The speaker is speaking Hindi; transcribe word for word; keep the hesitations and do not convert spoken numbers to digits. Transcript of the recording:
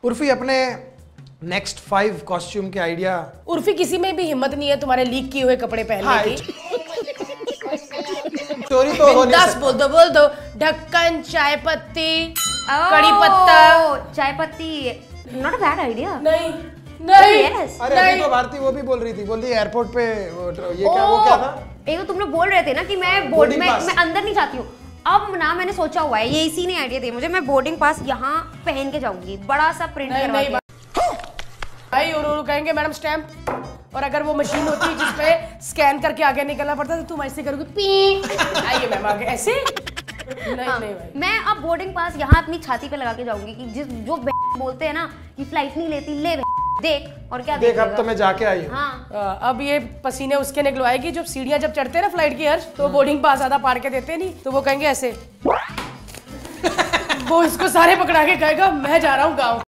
उर्फी अपने नेक्स्ट फाइव कॉस्ट्यूम के आइडिया। उर्फी किसी में भी हिम्मत नहीं है तुम्हारे लीक किए हुए कपड़े पहनने की। चोरी तो हो नहीं दस बोल दो बोल दो ढक्कन, चाय पत्ती, कड़ी पत्ता। चाय पत्ती नॉट अ बैड आइडिया। नहीं नहीं yes. अरे अभी तो भारती वो भी बोल रही थी, बोल रही एयरपोर्ट पे वो, ये क्या वो क्या था? एक तो तुम लोग बोल रहे थे ना कि मैं बोर्ड में मैं अंदर नहीं जाती हूँ। अब ना मैंने सोचा हुआ है, ये इसी ने आइडिया दिया मुझे, मैं बोर्डिंग पास यहाँ पहन के जाऊंगी, बड़ा सा प्रिंट करवा के। भाई और और कहेंगे मैडम स्टैम्प, और अगर वो मशीन होती जिसपे स्कैन करके आगे निकलना पड़ता तो तुम ऐसे करोगे पी आइए मैम आगे ऐसे। नहीं हाँ, नहीं भाई। मैं अब बोर्डिंग पास यहाँ अपनी छाती पे लगा के जाऊंगी कि जिस जो बोलते हैं ना कि फ्लाइट नहीं लेती, ले देख और क्या देख अब तो मैं जाके आई हूँ। हाँ। अब ये पसीने उसके निकलवाएगी जब सीढ़ियां जब चढ़ते हैं ना फ्लाइट की हर्ष, तो बोर्डिंग पास आधा पार के देते नहीं तो वो कहेंगे ऐसे वो इसको सारे पकड़ा के कहेगा मैं जा रहा हूँ गाँव।